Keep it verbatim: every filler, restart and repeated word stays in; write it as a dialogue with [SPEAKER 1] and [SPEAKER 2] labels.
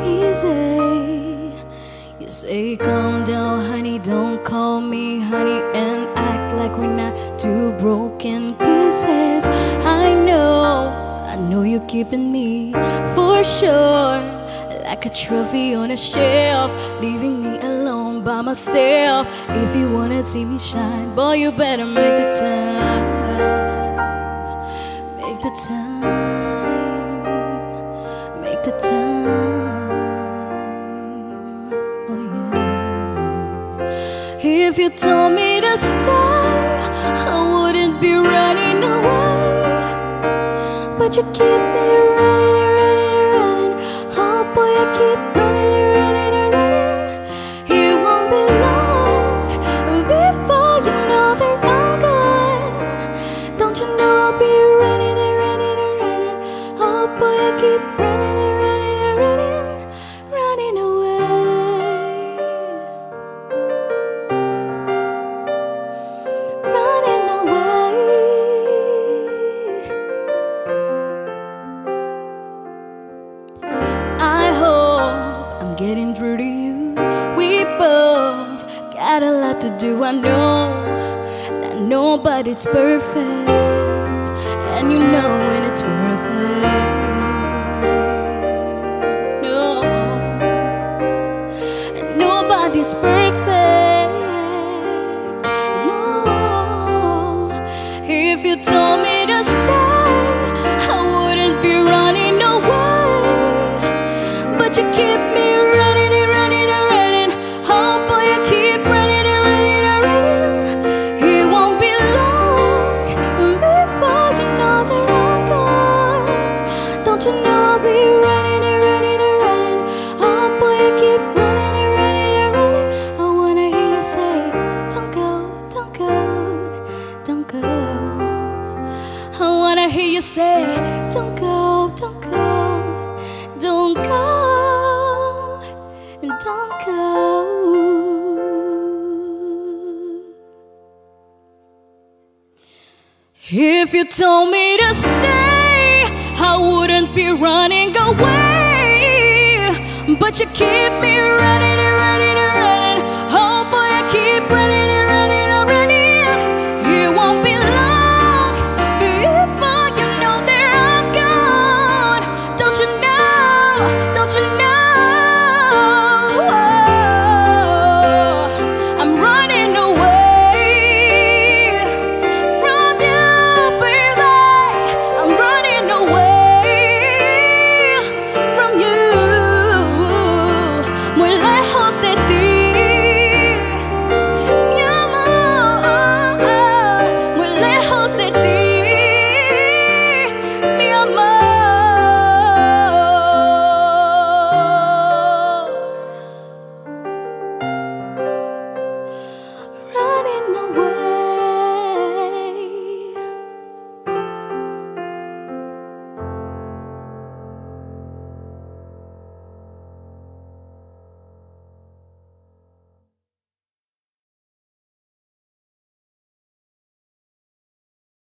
[SPEAKER 1] easy. You say calm down honey, don't call me honey, and act like we're not two broken pieces. I know, I know you're keeping me for sure, like a trophy on a shelf, leaving me alone by myself. If you wanna see me shine, boy, you better make the time. Make the time. Make the time. Oh yeah. If you told me to stay, I wouldn't be running away, but you keep me running and running and running. Oh boy, I keep running and running and running. It won't be long before you know that I'm gone. Don't you know I'll be running and running and running. Oh boy, I keep running and running and running, running away, running away. I hope I'm getting through to you. We both got a lot to do. I know that nobody's perfect, and you know when it's worth it. No, nobody's perfect. No, if you told me to stay, I wouldn't be running away, but you keep me running and running and running. Oh boy, you keep running and running and running. It won't be long before you know that I'm gone. Don't you know I'll be running and running and running. Oh boy, you keep running and running and running. I wanna hear you say, don't go, don't go, don't go. I wanna hear you say, don't go, don't go, don't go, don't go. If you told me to stay, I wouldn't be running away, but you keep me running.